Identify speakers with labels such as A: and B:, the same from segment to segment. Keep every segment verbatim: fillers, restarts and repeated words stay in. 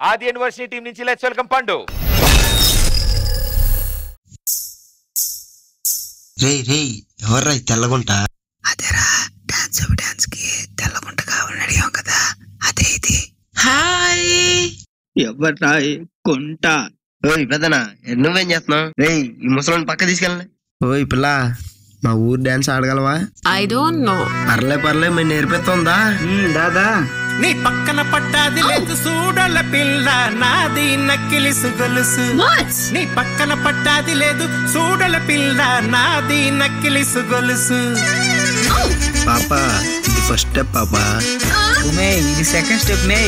A: ఆది university team నుంచి let's welcome Pandu.
B: రే రే ఎవర్రా తెల్లగుంట?
C: అదేరా డాన్స్ డాన్స్ కి తెల్లగుంట కావాలని అడిగాం కదా, అదే ఇది.
B: హాయ్
C: ఎవర్రా గుంట?
B: ఓయ్ పెద్దనా నువ్వేం చేస్తున్నావు? రే ఈ ముసలిని పక్క తీసుకెళ్ళండి. ఓయ్ పిల్ల మా ఊరు డాన్స్ ఆడగలవా?
D: I don't know.
B: పర్లే పర్లే మేము నేర్పిస్తుందా?
C: దాదా
E: నీ పక్కన పట్టాది లేదు చూడల పిల్ల నాది నక్కిలిసు గొలుసు.
D: What?
E: నీ పక్కన పట్టాది లేదు చూడల పిల్ల నాది నక్కిలిసు గొలుసు.
B: పాపా ఇది ఫస్ట్ స్టెప్ పాపా.
C: మే ఇది సెకండ్ స్టెప్ మే.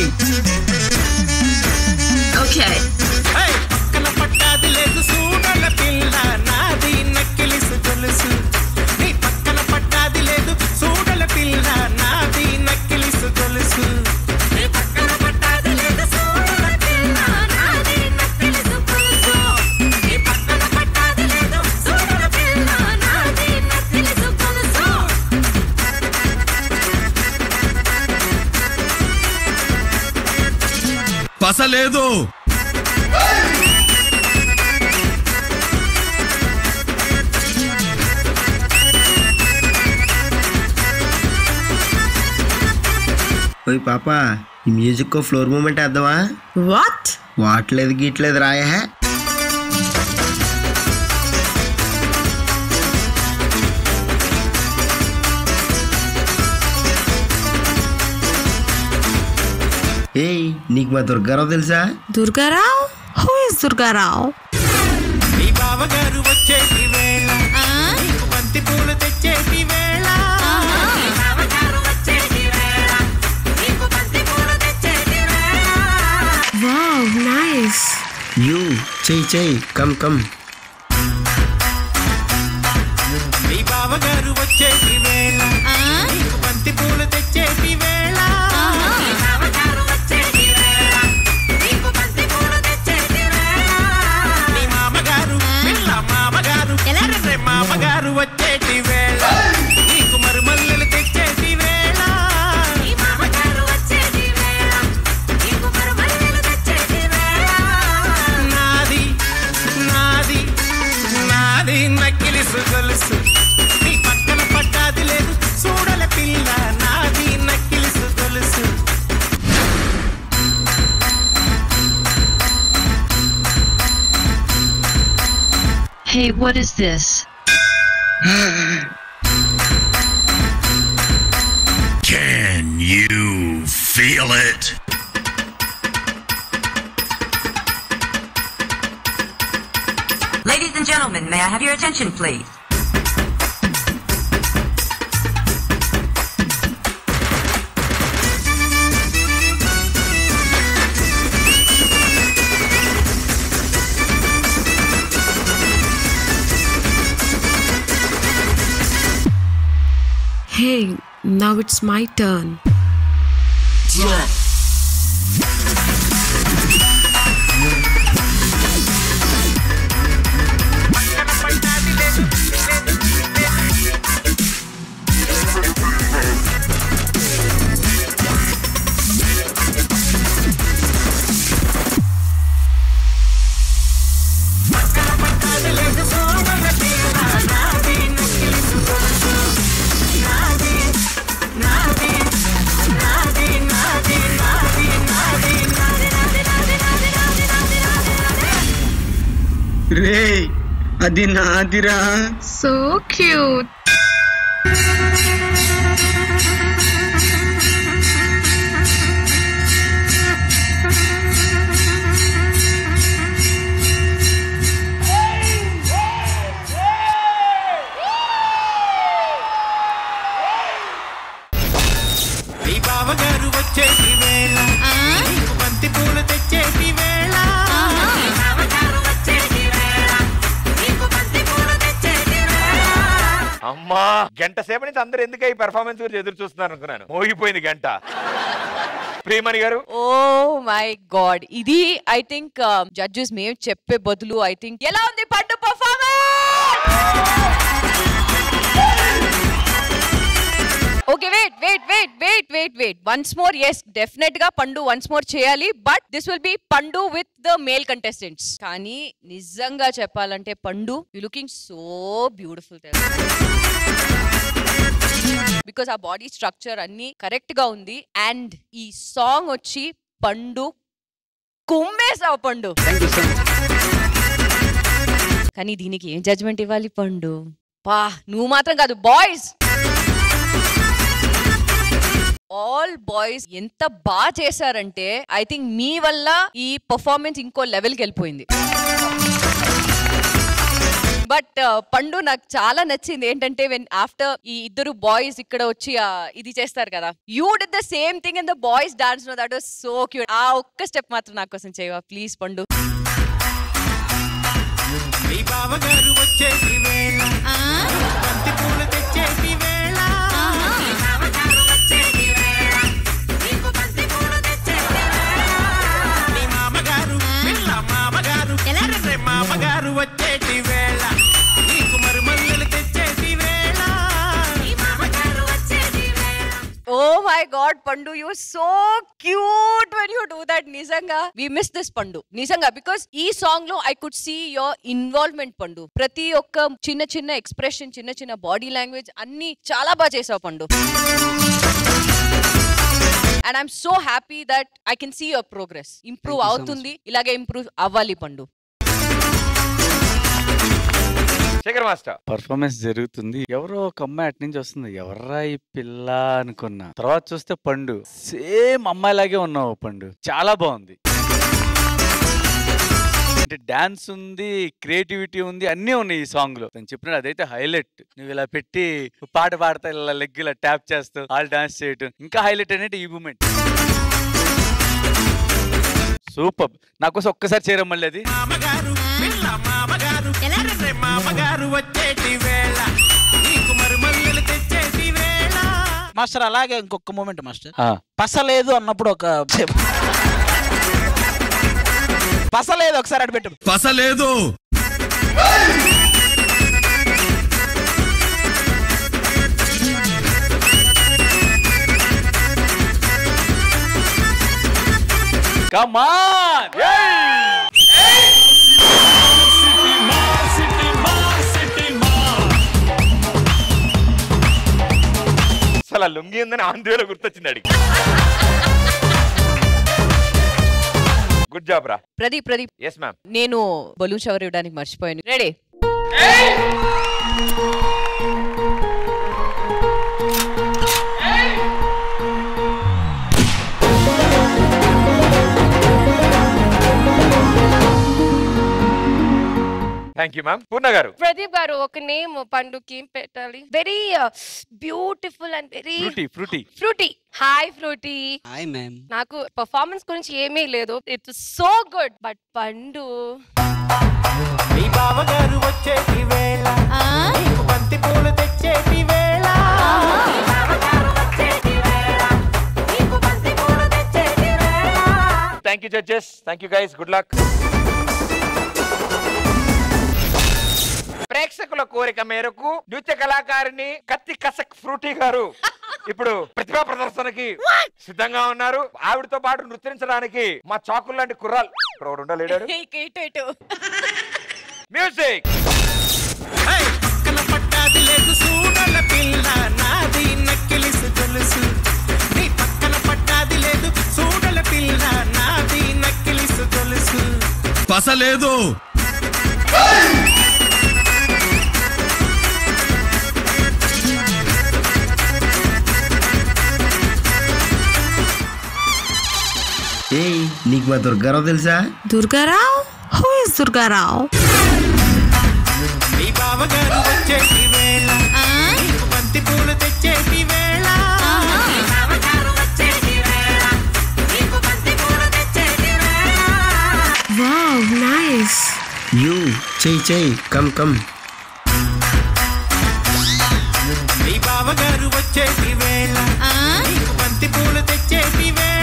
D: Okay.
E: ఏయ్, పక్కన పట్టాది లేదు చూడల పిల్ల నాది నక్కిలిసు గొలుసు. నీ పక్కన పట్టాది లేదు చూడల పిల్ల నాది నక్కిలిసు గొలుసు. నీ పక్కన పట్టాది లేదు చూడల పిల్ల నాది నక్కిలిసు గొలుసు. నీ పక్కన పట్టాది లేదు చూడల పిల్ల నాది నక్కిలిసు గొలుసు.
F: పసలేదు.
B: ఓయ్ పాపా ఈ మ్యూజిక్ కో ఫ్లోర్ మూమెంట్ వేద్దామా?
D: What?
B: వాట్లేదు గీట్లేదు రాయా. ఏయ్ నీకు మా దుర్గారావు తెలుసా?
D: Durgarao? Who is Durgarao?
E: నీ బావగారు వచ్చేటి వేళ నీకు బంతి పూలు తెచ్చేటి వేళ. నీ బావగారు వచ్చేటి వేళ నీకు బంతి పూలు తెచ్చేటి వేళ.
D: Wow, nice.
B: యూ చెయ్యి చెయ్యి కమ్ కమ్.
E: నీ బావగారు వచ్చేటి వేళ నీకు బంతి పూలు తెచ్చేటి వేళ. నీ బావగారు వచ్చేటి వేళ నీకు బంతి పూలు తెచ్చేటి వేళ. నీ మామగారు పిల్ల మామగారు రే మామగారు వచ్చేటి వేళ నీకు మరుమల్లెలు తెచ్చేటి వేళ. నీ మామగారు వచ్చేటి వేళ నీకు మరుమల్లెలు తెచ్చేటి వేళ. నాది నాది నాది నక్కిలిసు గొలుసు. నీ పక్కన పట్టాది లేదు చూడల పిల్ల నాది నక్కిలిసు గొలుసు.
G: Hey, what is this?
F: Can you feel it?
H: Ladies and gentlemen, may I have your attention, please?
D: Hey, now it's my turn.
C: రే అది నాదిరా.
D: So cute.
E: నీ బావగారు వచ్చేటి వేళ నీకు బంతి పూలు తెచ్చేటి వేళ. నీ బావగారు వచ్చేటి వేళ నీకు బంతి పూలు తెచ్చేటి వేళ.
A: అమ్మా గంట సేపు నుంచి అందరు ఎందుకు ఈ పెర్ఫార్మెన్స్ గురించి ఎదురు చూస్తున్నారు అనుకున్నాను. మోగిపోయింది గంట. ప్రియమణి గారు.
I: ఓ మై గాడ్, ఇది ఐ థింక్ జడ్జెస్ మేము చెప్పే బదులు ఐ థింక్ ఎలా ఉంది Pandu performance? Okay wait, wait wait wait wait wait wait once more. Yes definite గా పండు వన్స్ మోర్ చేయాలి, but this will be Pandu with the male contestants. కానీ నిజంగా చెప్పాలంటే Pandu you looking so beautiful because ఆ బాడీ స్ట్రక్చర్ అన్ని correct గా ఉంది. And ఈ సాంగ్ వచ్చి పండు కుమ్మేసావు పండు. కానీ దీనికి ఏం జడ్జ్మెంట్ ఇవ్వాలి పండు? పా నువ్వు మాత్రం కాదు, బాయ్స్ ఆల్ బాయ్స్ ఎంత బాగా చేశారంటే ఐ థింక్ మీ వల్ల ఈ పర్ఫార్మెన్స్ ఇంకో లెవెల్కి వెళ్ళిపోయింది. బట్ పండు నాకు చాలా నచ్చింది ఏంటంటే వెన్ ఆఫ్టర్ ఈ ఇద్దరు బాయ్స్ ఇక్కడ వచ్చి ఇది చేస్తారు కదా, you did the same thing in the boys dance. No that was so cute. ఆ ఒక్క స్టెప్ మాత్రం నా కోసం చేయవా ప్లీజ్ పండు?
E: మామగారు వచ్చేటి వేళ నీకు మరుమల్లెలు తెచ్చేటి వేళ.
I: Oh my god పండు, you so cute when you do that. నిజంగా we miss this పండు నిజంగా, because ఈ సాంగ్ లో I could see your involvement పండు. ప్రతి ఒక్క చిన్న చిన్న ఎక్స్ప్రెషన్, చిన్న చిన్న బాడీ లాంగ్వేజ్ అన్ని చాలా బాగా చేసావు పండు. And I'm so happy that I can see your progress. Improve అవుతుంది, ఇలాగే ఇంప్రూవ్ అవ్వాలి పండు.
J: పర్ఫార్మెన్స్ జరుగుతుంది, ఎవరో ఒక అమ్మాయి అటు నుంచి వస్తుంది, ఎవర్రా ఈ పిల్ల అనుకున్నా. తర్వాత చూస్తే పండు సేమ్ అమ్మాయిలాగే ఉన్నావు పండు, చాలా బాగుంది. అంటే డాన్స్ ఉంది, క్రియేటివిటీ ఉంది, అన్నీ ఉన్నాయి ఈ సాంగ్ లో. తను చెప్పినాడు అదైతే హైలైట్. నువ్వు ఇలా పెట్టి పాట పాడతా ఇలా లెగ్ ఇలా ట్యాప్ చేస్తూ వాళ్ళు డాన్స్ చేయటం, ఇంకా హైలైట్ అనేది ఈ మూమెంట్. సూపర్. నాకోసం ఒక్కసారి చేయడం మళ్ళీ అది.
K: మాస్టర్ అలాగే ఇంకొక మూమెంట్ మాస్టర్, పసలేదు అన్నప్పుడు ఒక పసలేదు ఒకసారి అటు పెట్టు.
F: పసలేదు
J: Come on!
A: అసలు లుంగి ఉందని ఆంధ్రలో గుర్తొచ్చింది అడిగి. గుడ్ జాబ్ రా
I: ప్రదీప్. Pradeep
A: yes ma'am.
I: నేను బలూన్ షవర్ ఇవ్వడానికి మర్చిపోయాను. Ready?
A: Thank you ma'am. Purna గారు.
L: ప్రదీప్ గారు ఒక నేమ్ పండుకి ఏం పెట్టాలి? Very beautiful and very
J: fruity. Fruity
L: fruity hi fruity.
K: Hi ma'am.
L: నాకు పర్ఫార్మెన్స్ గురించి ఏమీ లేదు, ఇట్స్ సో గుడ్. బట్ పండు
E: మీ బావగారు వచ్చేటి వేళ నీకు బంతి పూలు తెచ్చేటి వేళ.
A: Thank you judges. Thank you guys. Good luck. ప్రేక్షకుల కోరిక మేరకు నృత్య కళాకారిణి కత్తి కసక్ ఫ్రూటీ గారు ఇప్పుడు ప్రతిభా ప్రదర్శనకి సిద్ధంగా ఉన్నారు. ఆవిడతో పాటు నృత్యించడానికి మా చాకులు లాంటి కుర్రాలు ఇక్కడ ఉండలేడు. మ్యూజిక్.
E: పట్టాది లేదు సూడల పిల్ల నాది నక్కిలిసు గొలుసు. నీ పక్కన పట్టాది లేదు సూడల పిల్ల నాది నక్కిలిసు గొలుసు.
F: పసలేదు
B: ఏయ్ నీకు మా దుర్గారావు తెలుసా?
D: దుర్గారావు? Who is Durgarao?
E: మీ బావగారు వచ్చేటి వేళ నీకు బంతి పూలు తెచ్చేటి వేళ.
D: Wow nice.
B: యూ చెయ్ చెయ్ కమ్ కమ్.
E: మీ బావగారు వచ్చేటి వేళ నీకు బంతి పూలు తెచ్చేటి వేళ.